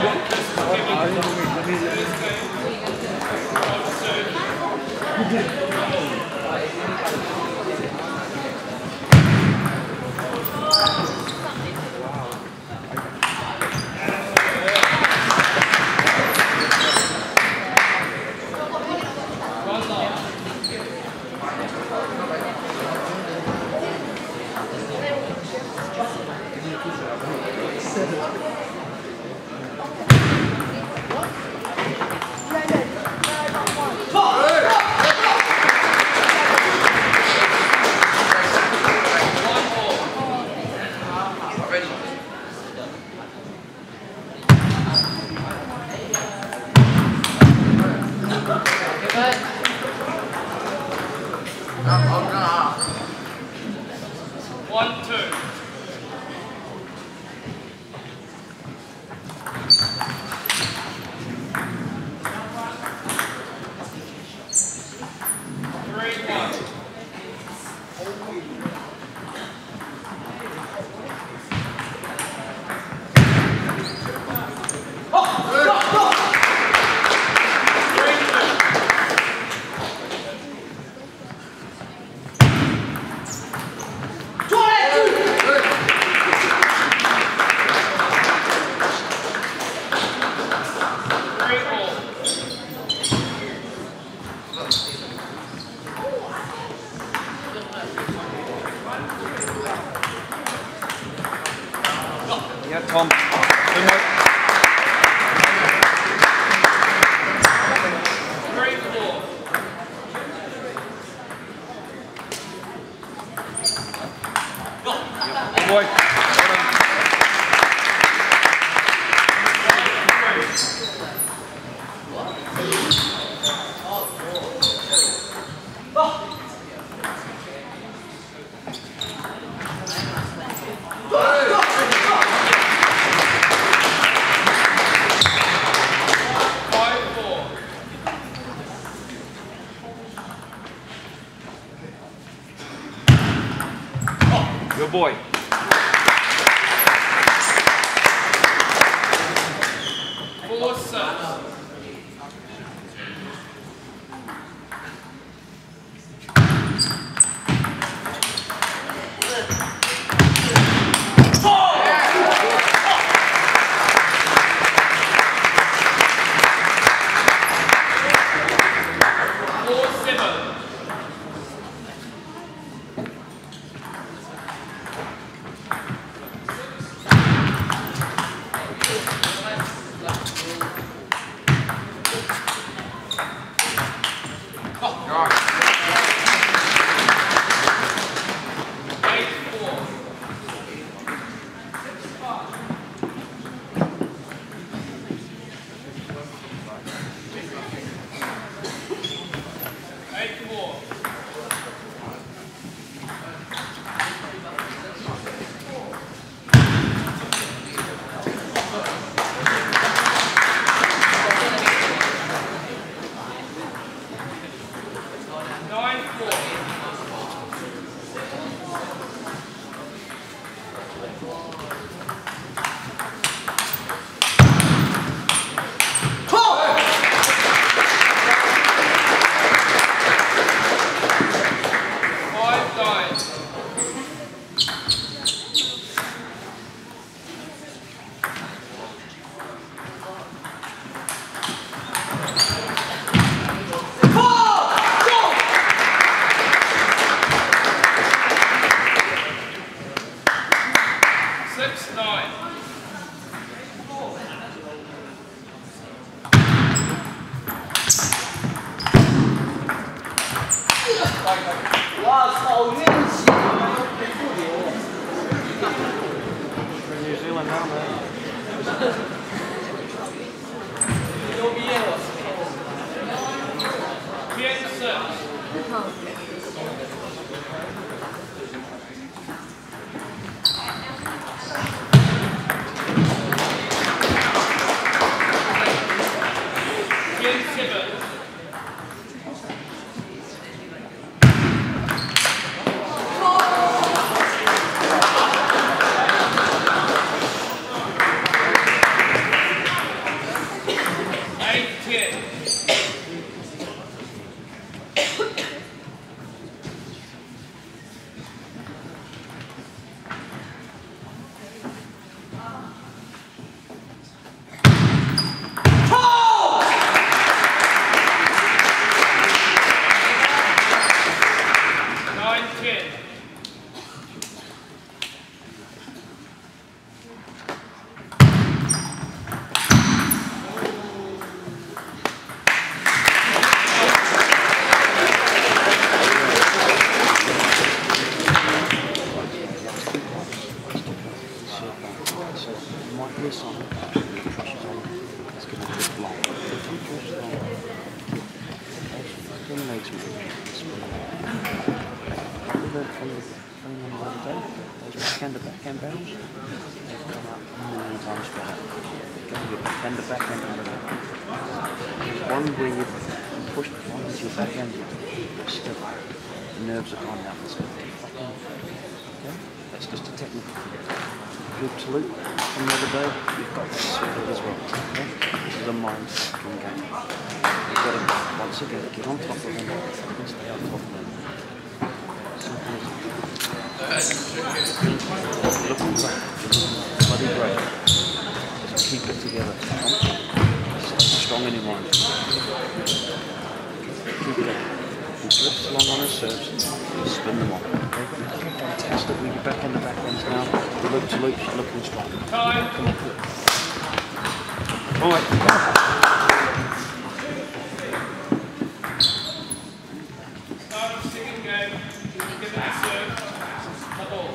Yeah, Tom. Good boy. Good boy. Four sets. New Zealand now, man. Backhand barrels, they've come up many times better. Go your backhand to backhand under that. There's one where you push the ball into your backhand, still the nerves are gone out. So okay? That's just a technical. Loop to loop from the other day, you've got this as well. Okay? This is a mind fucking game. You've got to, once again, get on top of them and stay on top of them. Simple as looking great, bloody great. Just keep it together. Stay strong in your mind. Keep it up. He drifts along on his serves, you spin them on. Okay? Fantastic with your backhand to backhands now. The loop to loops, looking strong. Time. Come on. Alright. Start of second game. Give it a serve. Double.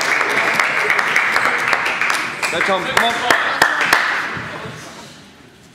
Tom, come on.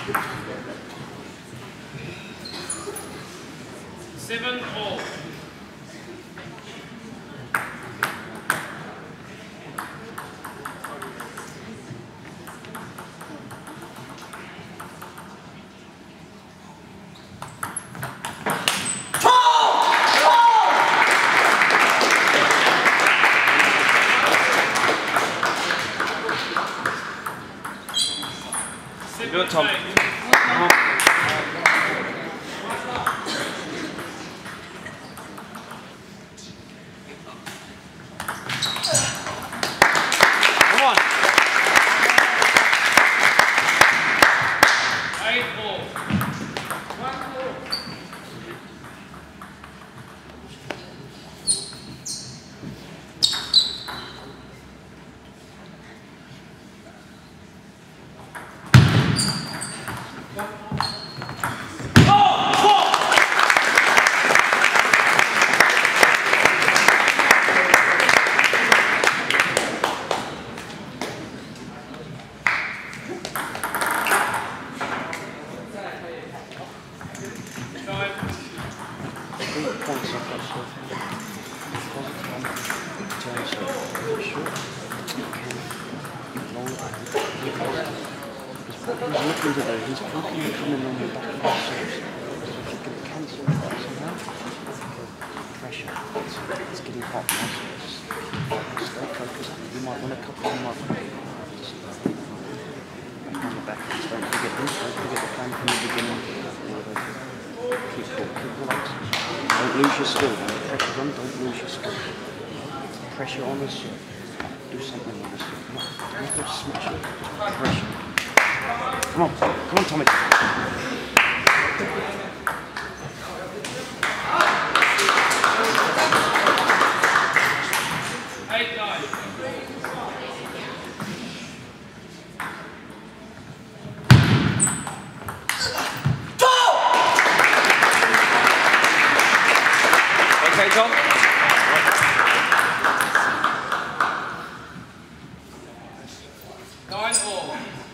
7 all. Do it, Tom. Come on. 8 all. Points I've got so far. In terms of short, long, he's looking to though, he's looking to come in on the back of the source. So if you can cancel that somehow, pressure, it's getting hot now, so just stay focused. You might want a couple, you might want just on the back, just don't forget this, don't forget the plan from the beginning. Keep cool, keep relaxed. Don't lose your skill. When the pressure's on, don't lose your skill. Pressure on the serve. Do something on the serve. Don't go smash it. Pressure. Come on. Come on, Tommy. 8-9. Okay, Tom. 9 all.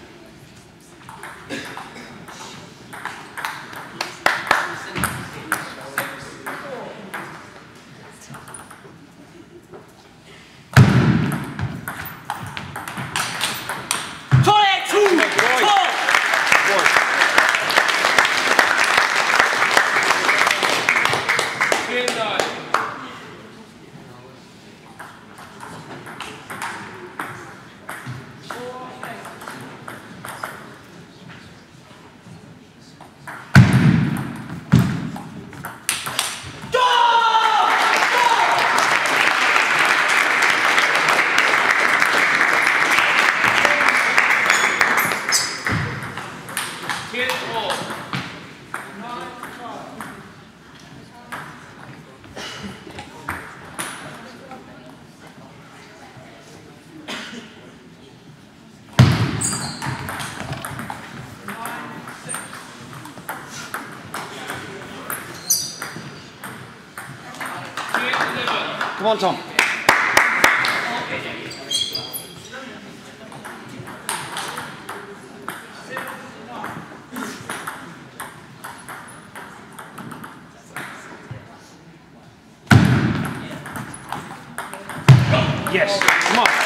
Come on, Tom. Yes, come on.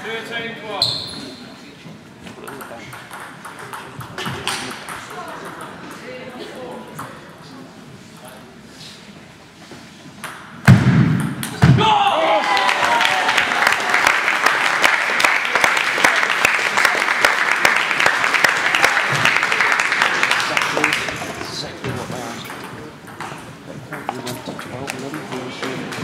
13-12. Put it in the bank. Exactly what they asked. We went to 12-11. He was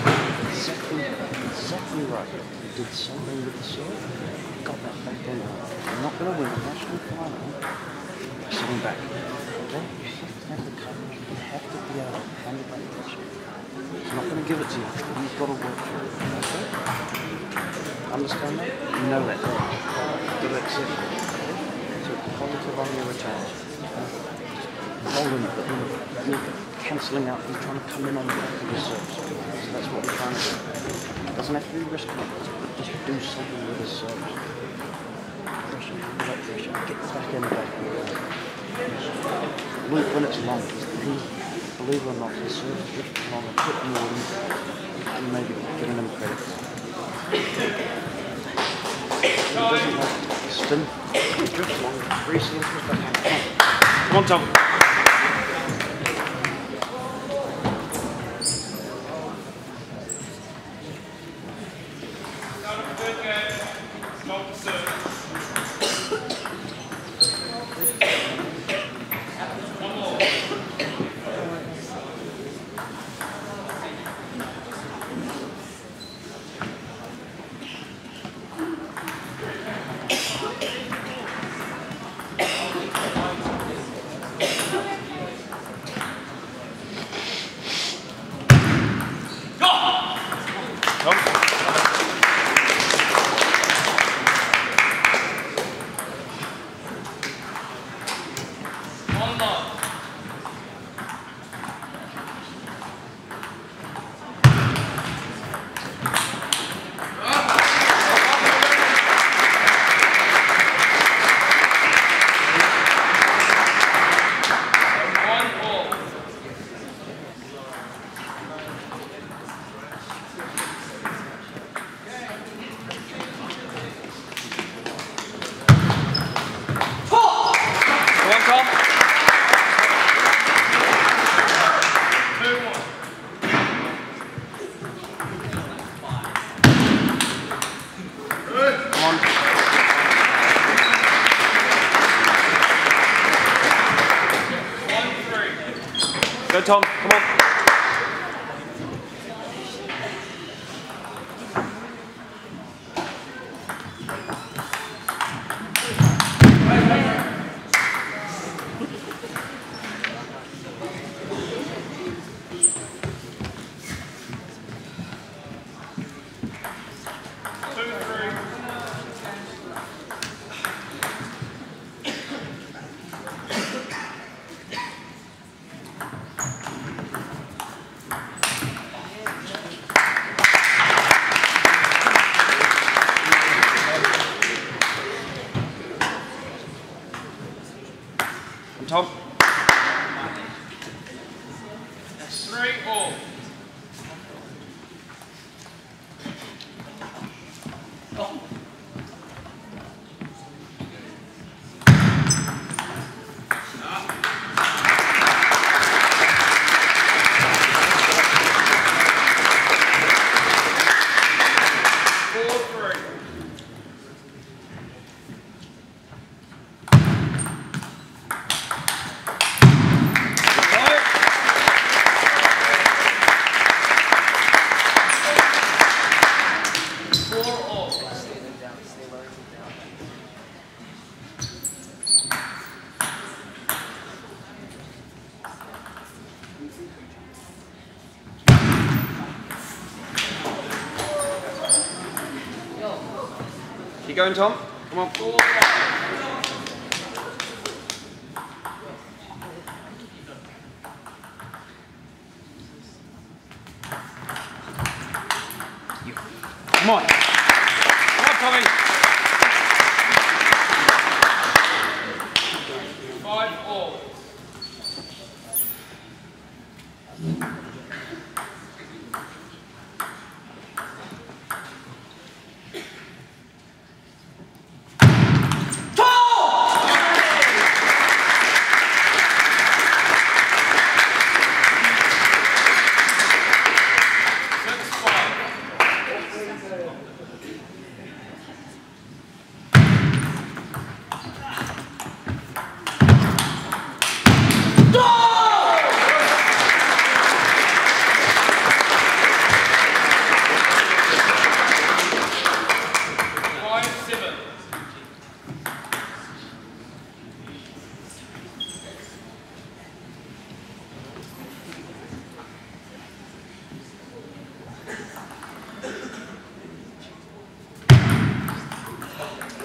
exactly right. He did something with the serve. Got that back in. You're not going to win a national final by sitting back. Okay? You have to have the courage. You have to be able to handle that pressure. He's not going to give it to you. You've got to work for it. Okay? Understand that? You know that. You've got to accept it. Okay? So positive on your returns. Rolling, but you're cancelling out and trying to come in on the back of your serves. So that's what we're trying to do. It doesn't have to be risk numbers, but just do something with his serves. Pressure, right pressure, get back in the back of your when it's long, believe it or not, his serves drift long a bit more than maybe giving him credit. He doesn't like spin, he drifts long, 3 seconds with backhand. Come on, Tom. Go, Tom. Come on. Tom. 3-all. Keep going, Tom. Come on. Come on. Come on, Tommy. 5-all.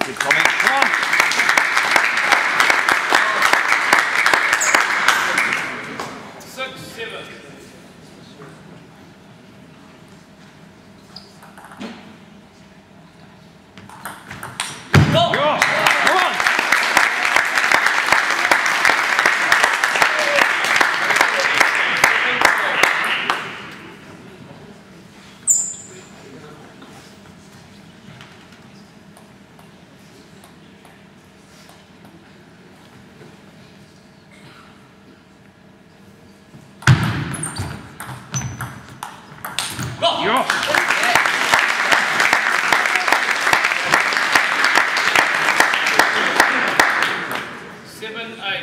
Good, Tommy. Come on. Yo! 7-8.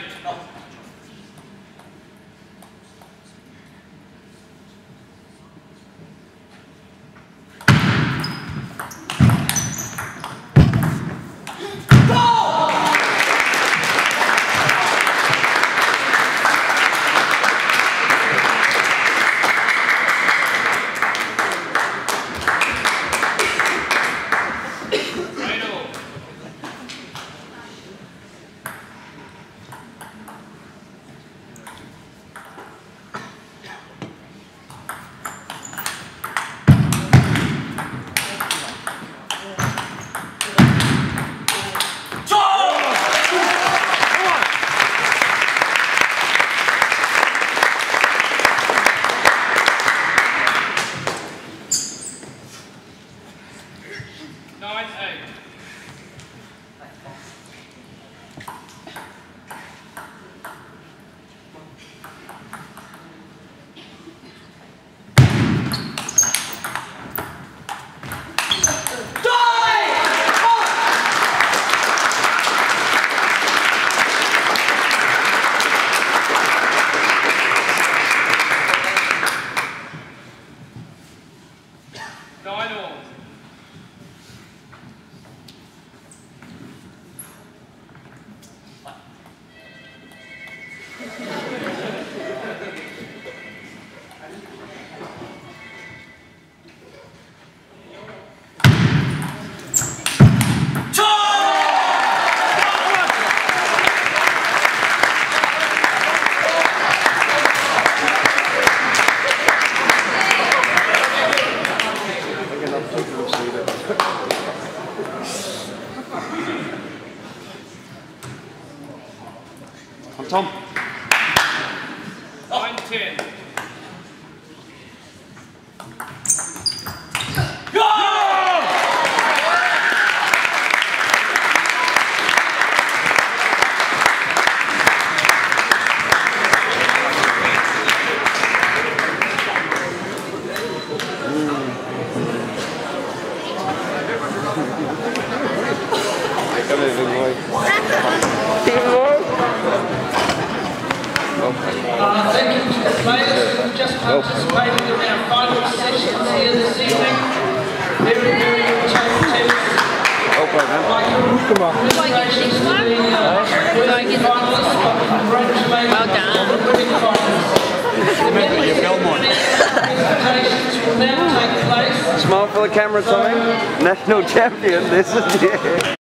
Tom. 9-10. Thank you to the players who just participated in our final sessions here this evening. Very, very good championships. Like well done. Smile for the camera, Tommy. National champion, this is